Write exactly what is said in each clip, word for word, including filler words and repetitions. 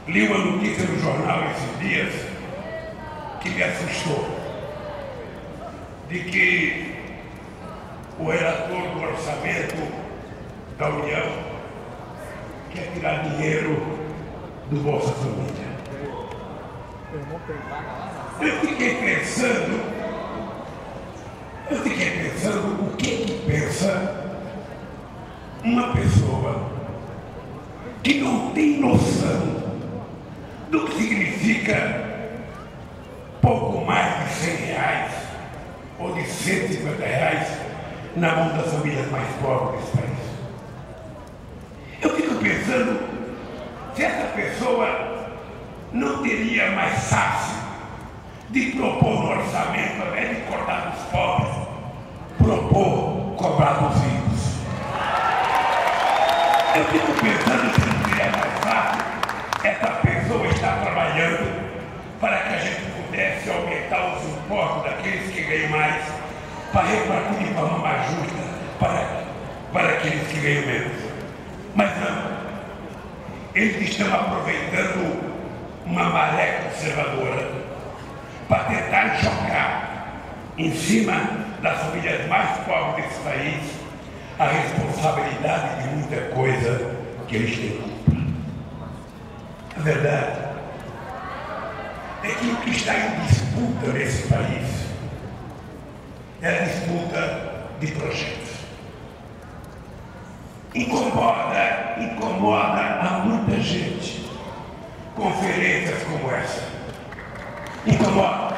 Li uma notícia no jornal esses dias que me assustou, de que o relator do orçamento da União quer tirar dinheiro do Bolsa Família. Eu fiquei pensando, eu fiquei pensando o que que pensa uma pessoa que não tem noção do que significa pouco mais de cem reais ou de cento e cinquenta reais na mão das famílias mais pobres desse país. Eu fico pensando se essa pessoa não teria mais fácil de propor no orçamento, ao invés de cortar dos pobres, propor cobrar dos ricos. Eu fico pensando se não seria mais fácil essa pessoa estar trabalhando para que a gente pudesse aumentar os impostos daqueles que ganham mais, para repartir de forma mais justa para, para aqueles que ganham menos. Mas não, eles estão aproveitando uma maré conservadora para tentar jogar em cima das famílias mais pobres desse país a responsabilidade de muita coisa que eles têm culpa. A verdade é que o que está em disputa nesse país é a disputa de projetos. Incomoda, incomoda a muita gente conferências como essa. Incomoda.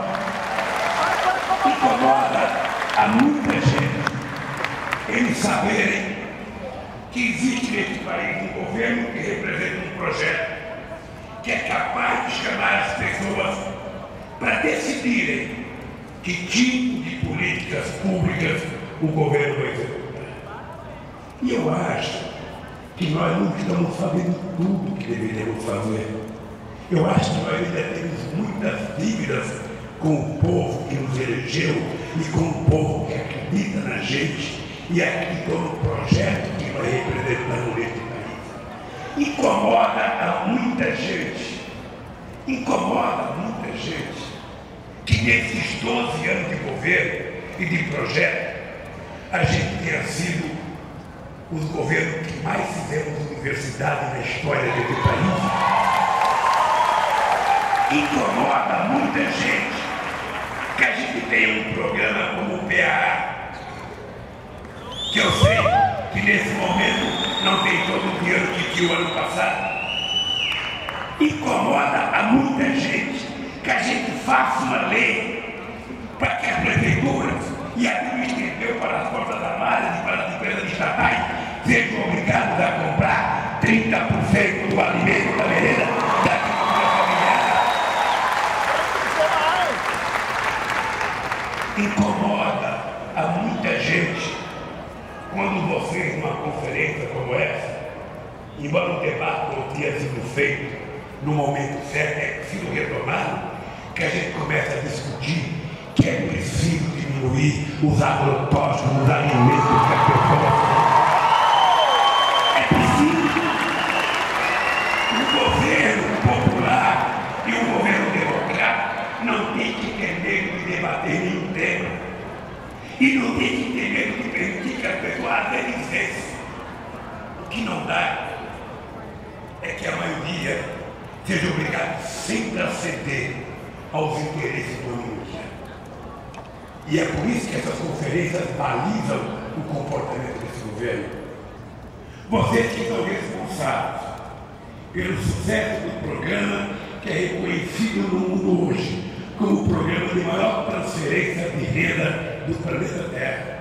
Incomoda a muita gente eles saberem que existe nesse país um governo que representa um projeto que é capaz de chamar as pessoas para decidirem que tipo de políticas públicas o governo vai executar. E eu acho que nós não estamos fazendo tudo o que deveríamos fazer. Eu acho que nós ainda temos muitas dívidas com o povo que nos elegeu e com o povo que acredita na gente e acredita no projeto que nós representamos nesse país. Incomoda a muita gente, incomoda muita gente que nesses doze anos de governo e de projeto a gente tenha sido os governos que mais fizemos universidade na história desse país. Incomoda muita gente que a gente tenha um programa como o P A A, que eu sei que nesse momento não tem todo o dinheiro que tinha o ano passado. Incomoda a muita gente que a gente faça uma lei para que as prefeituras e a distribuição para as Forças Armadas e para as empresas estatais sejam obrigadas a comprar trinta por cento do alimento da merenda da agricultura familiar. Incomoda a muita gente quando você, numa conferência como essa, embora o debate não tenha sido feito no momento certo, é preciso retomar, que a gente começa a discutir que é preciso diminuir os agrotóxicos nos alimentos que a pessoa. É preciso. O governo popular e o governo democrático não tem que ter medo de debater nenhum tema. E não tem que ter medo de permitir que as pessoas analisem. O que não dá é que a maioria seja obrigada sempre a ceder aos interesses do minoria. E é por isso que essas conferências balizam o comportamento desse governo. Vocês que são responsáveis pelo sucesso do programa que é reconhecido no mundo hoje como o programa de maior transferência de renda do planeta Terra.